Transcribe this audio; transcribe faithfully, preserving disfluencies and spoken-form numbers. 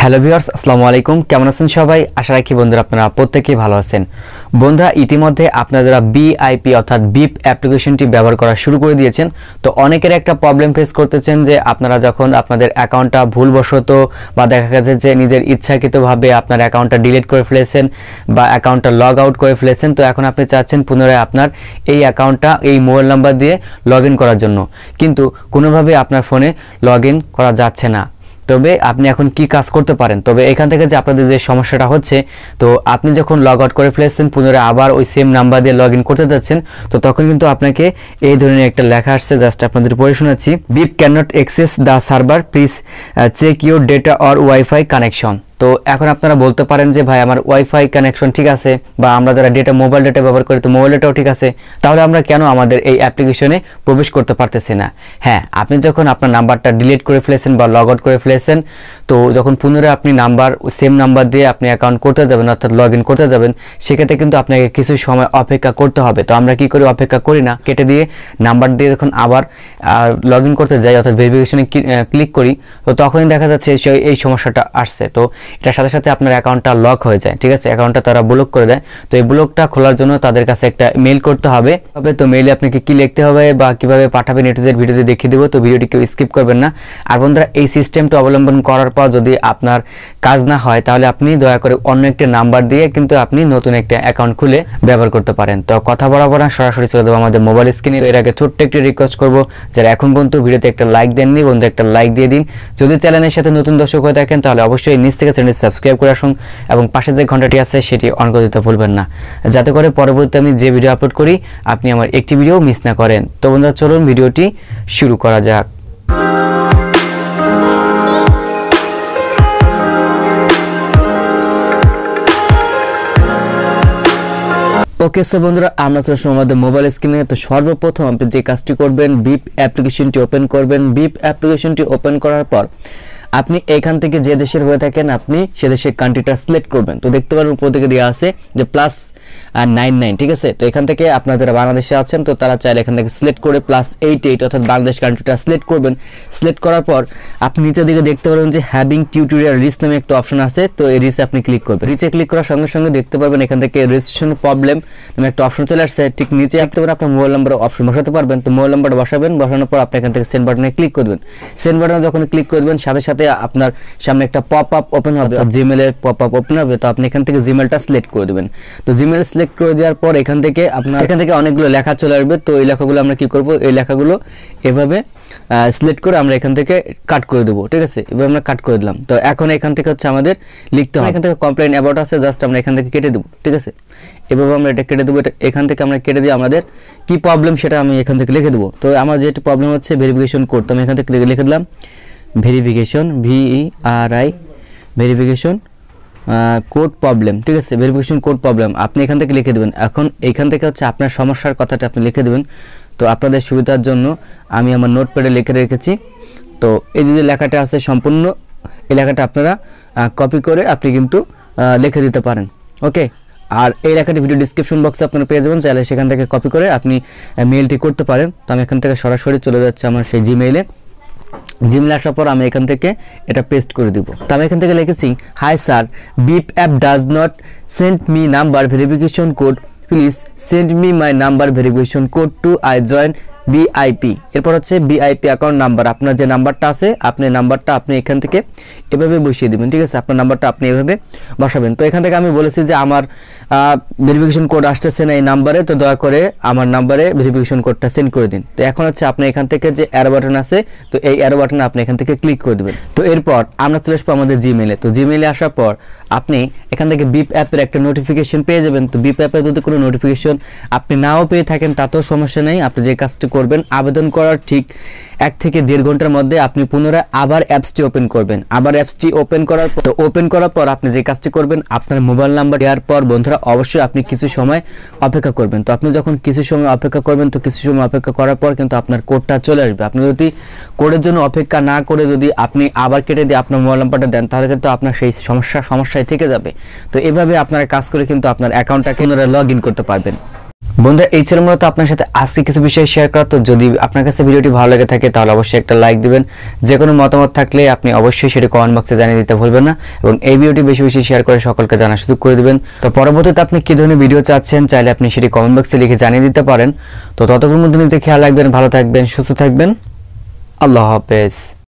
Hello viewers, আসসালামু আলাইকুম। কেমন আছেন সবাই? আশা রাখি বন্ধুরা আপনারা প্রত্যেকেই ভালো আছেন। বন্ধুরা, ইতিমধ্যে আপনারা যারা বিআইপি অর্থাৎ বিপ অ্যাপ্লিকেশনটি ব্যবহার করা শুরু করে দিয়েছেন, তো অনেকের একটা প্রবলেম ফেস করতেছেন যে আপনারা যখন আপনাদের অ্যাকাউন্টটা ভুলবশত বা দেখা গেছে যে নিজের ইচ্ছাকৃতভাবে আপনার অ্যাকাউন্টটা ডিলিট করে ফেলেছেন বা অ্যাকাউন্টটা লগ আউট করে ফেলেছেন, তো এখন আপনি চাচ্ছেন পুনরায় আপনার এই অ্যাকাউন্টটা এই মোবাইল নাম্বার দিয়ে লগ ইন করার জন্য, কিন্তু কোনোভাবে আপনার ফোনে লগ ইন করা যাচ্ছে না। তবে আপনি এখন কি কাজ করতে পারেন? তবে এখান থেকে যে আপনাদের যে সমস্যাটা হচ্ছে, তো আপনি যখন লগ আউট করে ফেলেছেন পুনরায় আবার ওই সেম নাম্বার দিয়ে লগ ইন করতে যাচ্ছেন, তো তখন কিন্তু আপনাকে এই ধরনের একটা লেখা আসছে, জাস্ট আপনাদের পড়ে শোনাচ্ছি। BiP can not access the server, please check your data or wifi connection. তো এখন আপনারা বলতে পারেন যে ভাই আমার ওয়াইফাই কানেকশন ঠিক আছে, বা আমরা যারা ডেটা মোবাইল ডেটা ব্যবহার করি তো মোবাইল ডেটাও ঠিক আছে, তাহলে আমরা কেন আমাদের এই অ্যাপ্লিকেশনে প্রবেশ করতে পারতেছি না? হ্যাঁ, আপনি যখন আপনার নাম্বারটা ডিলিট করে ফেলেছেন বা লগ আউট করে ফেলেছেন, তো যখন পুনরায় আপনি নাম্বার সেম নাম্বার দিয়ে আপনি অ্যাকাউন্ট করতে যাবেন অর্থাৎ লগ ইন করতে যাবেন, সেক্ষেত্রে কিন্তু আপনাকে কিছু সময় অপেক্ষা করতে হবে। তো আমরা কি করি? অপেক্ষা করি না, কেটে দিয়ে নাম্বার দিয়ে যখন আবার লগ ইন করতে যাই অর্থাৎ ভেরিফিকেশনে ক্লিক করি, তো তখনই দেখা যাচ্ছে এই সমস্যাটা আসছে। তো এটার সাথে সাথে আপনার অ্যাকাউন্টটা লক হয়ে যায়, ঠিক আছে? অ্যাকাউন্টটা তারা ব্লক করে দেয়। তো এই ব্লকটা খোলার জন্য তাদের কাছে একটা মেল করতে হবে। তো মেইলে আপনাকে কি লিখতে হবে বা কিভাবে পাঠাবেন এটুজেড ভিডিওতে দেখিয়ে দেবো, তো ভিডিওটি কেউ স্কিপ করবেন না। আর বন্ধুরা, এই সিস্টেমটা অবলম্বন করার পর যদি আপনার কাজ না হয়, তাহলে আপনি দয়া করে অন্য একটা নাম্বার দিয়ে কিন্তু আপনি নতুন একটা অ্যাকাউন্ট খুলে ব্যবহার করতে পারেন। তো কথা বরাবর না, সরাসরি চলে দেবো আমাদের মোবাইল স্ক্রিনে। এর আগে ছোট্ট একটি রিকোয়েস্ট করবো, যারা এখন পর্যন্ত ভিডিওতে একটা লাইক দেননি, বন্ধু একটা লাইক দিয়ে দিন। যদি চ্যানেলের সাথে নতুন দর্শক হয়ে থাকেন, তাহলে অবশ্যই নিচ থেকে চ্যানেলটি সাবস্ক্রাইব করে আসুন এবং পাশে যে ঘন্টাটি আছে সেটি অন করে দিতে ভুলবেন না, যাতে করে পরবর্তীতে আমি যে ভিডিও আপলোড করি আপনি আমার একটি ভিডিও মিস না করেন। তো বন্ধুরা, চলুন ভিডিওটি শুরু করা যাক। ওকে, সো বন্ধুরা, আমরা চলে আসলাম আমাদের মোবাইল স্ক্রিনে। তো সর্বপ্রথম আপনি যে কাজটি করবেন, বিপ অ্যাপ্লিকেশনটি ওপেন করবেন। বিপ অ্যাপ্লিকেশনটি ওপেন করার পর আপনি এখান থেকে যে দেশের হয়ে থাকেন আপনি সে দেশের কান্ট্রিটা সিলেক্ট করবেন। তো দেখতে পারেন উপর থেকে দেওয়া আছে যে প্লাস নাইন নাইন, ঠিক আছে? তো এখান থেকে আপনারা যারা বাংলাদেশে আছেন, তো তারা চাইলে এখান থেকে সিলেক্ট করে প্লাস এইট এইট অর্থাৎ বাংলাদেশ কান্ট্রিটা সিলেক্ট করবেন। সিলেক্ট করার পর আপনি নিচের দিকে দেখতে পারবেন যে হ্যাভিং টিউটোরিয়াল রিচ নামে একটা অপশন আছে। তো এই রিচে আপনি ক্লিক করবেন। রিচে ক্লিক করার সঙ্গে সঙ্গে দেখতে পারবেন এখান থেকে রেজিস্ট্রেশন প্রবলেম নামে একটা অপশন চলে আসছে। ঠিক নিচে দেখতে পারেন আপনার মোবাইল নাম্বার অপশন বসাতে পারবেন। তো মোবাইল নাম্বারটা বসাবেন, বসানোর পর আপনি এখান থেকে সেন্ড বাটনে ক্লিক করবেন। সেন্ড বাটনে যখন ক্লিক করবেন, সাথে সাথে আপনার সামনে একটা পপ আপ ওপেন হবে, জিমেলের পপ আপ ওপেন হবে। তো আপনি এখান থেকে জিমেলটা সিলেক্ট করে দেবেন। তো জিমেল সিলেক্ট করে দেওয়ার পর এখান থেকে আপনার এখান থেকে অনেকগুলো লেখা চলে আসবে। তো এই লেখাগুলো আমরা কি করব? এই লেখাগুলো এভাবে সিলেক্ট করে আমরা এখান থেকে কাট করে দেবো, ঠিক আছে? এবার আমরা কাট করে দিলাম। তো এখন এখান থেকে হচ্ছে আমাদের লিখতে হবে, এখান থেকে কমপ্লেইন অ্যাবাউট আছে, জাস্ট আমরা এখান থেকে কেটে দেবো, ঠিক আছে? এভাবে আমরা এটা কেটে দেবো। এটা এখান থেকে আমরা কেটে দিয়ে আমাদের কি প্রবলেম সেটা আমি এখান থেকে লিখে দেবো। তো আমার যেটা প্রবলেম হচ্ছে ভেরিফিকেশন কোড, তো আমি এখান থেকে লিখে দিলাম verification, V E R I verification code problem, ঠিক আছে? ভেরিফিকেশন কোড প্রবলেম আপনি এখান থেকে লিখে দেবেন। এখন এখান থেকে হচ্ছে আপনার সমস্যার কথাটা আপনি লিখে দেবেন। তো আপনাদের সুবিধার জন্য আমি আমার নোটপ্যাডে লিখে রেখেছি। তো এই যে লেখাটা আছে সম্পূর্ণ এই লেখাটা আপনারা কপি করে আপনি কিন্তু লিখে দিতে পারেন, ওকে? আর এই লেখাটি ভিডিও ডিসক্রিপশন বক্সে আপনারা পেয়ে যাবেন, চাইলে সেখান থেকে কপি করে আপনি মেইলটি করতে পারেন। তো আমি এখান থেকে সরাসরি চলে যাচ্ছে আমার সেই জিমেইলে। জিমেইলে আসার পর আমি এখান থেকে এটা পেস্ট করে দিব। তো আমি এখান থেকে লিখেছি, hi sir, BiP app does not send me number verification code, please send me my number verification code to I join BIP. এরপর হচ্ছে বিআইপি অ্যাকাউন্ট নাম্বার, আপনার যে নাম্বারটা আছে আপনি নাম্বারটা আপনি এখান থেকে এভাবে বসিয়ে দেবেন, ঠিক আছে? আপনার নাম্বারটা আপনি এভাবে বসাবেন। তো এখান থেকে আমি বলেছি যে আমার ভেরিফিকেশন কোড আসতেছে না এই নাম্বারে, তো দয়া করে আমার নাম্বারে ভেরিফিকেশন কোডটা সেন্ড করে দিন। তো এখন হচ্ছে আপনি এখান থেকে যে অ্যারো বাটন আছে, তো এই অ্যারো বাটনে আপনি এখান থেকে ক্লিক করে দেবেন। তো এরপর আমরা চলে আসবো আমাদের জিমেইলে। তো জিমেইলে আসার পর আপনি এখান থেকে বিপ অ্যাপের একটা নোটিফিকেশন পেয়ে যাবেন। তো বিপ অ্যাপে যদি কোনো নোটিফিকেশন আপনি নাও পেয়ে থাকেন তাতেও সমস্যা নেই। আপনি যে কাজটি করবেন, আবেদন করার ঠিক এক থেকে দেড় ঘন্টার মধ্যে আপনি পুনরায় আবার অ্যাপসটি ওপেন করবেন। আবার অ্যাপসটি ওপেন করার পর তো ওপেন করার পর আপনি যে কাজটি করবেন, আপনার মোবাইল নাম্বার দেওয়ার পর বন্ধুরা অবশ্যই আপনি কিছু সময় অপেক্ষা করবেন। তো আপনি যখন কিছু সময় অপেক্ষা করবেন, তো কিছু সময় অপেক্ষা করার পর কিন্তু আপনার কোডটা চলে আসবে। আপনি যদি কোডের জন্য অপেক্ষা না করে যদি আপনি আবার কেটে দিয়ে আপনার মোবাইল নাম্বারটা দেন, তাহলে কিন্তু আপনার সেই সমস্যা সমস্যায় থেকে যাবে। তো এভাবে আপনারা কাজ করে কিন্তু আপনার অ্যাকাউন্টটাকে পুনরায় লগ ইন করতে পারবেন। বন্ধুরা এই ছিল মূলত আপনার সাথে আজকে কিছু বিষয় শেয়ার করা। তো যদি আপনার কাছে ভিডিওটি ভালো লেগে থাকে তাহলে অবশ্যই একটা লাইক দিবেন। যে কোনো মতামত থাকলে আপনি অবশ্যই সেটি কমেন্ট বক্সে জানিয়ে দিতে ভুলবেন না এবং এই ভিডিওটি বেশি বেশি শেয়ার করে সকলকে জানার সুযোগ করে দিবেন। তো পরবর্তীতে আপনি কী ধরনের ভিডিও চাচ্ছেন চাইলে আপনি সেটি কমেন্ট বক্সে লিখে জানিয়ে দিতে পারেন। তো ততক্ষণ মধ্যে নিজে খেয়াল রাখবেন, ভালো থাকবেন, সুস্থ থাকবেন। আল্লাহ হাফেজ।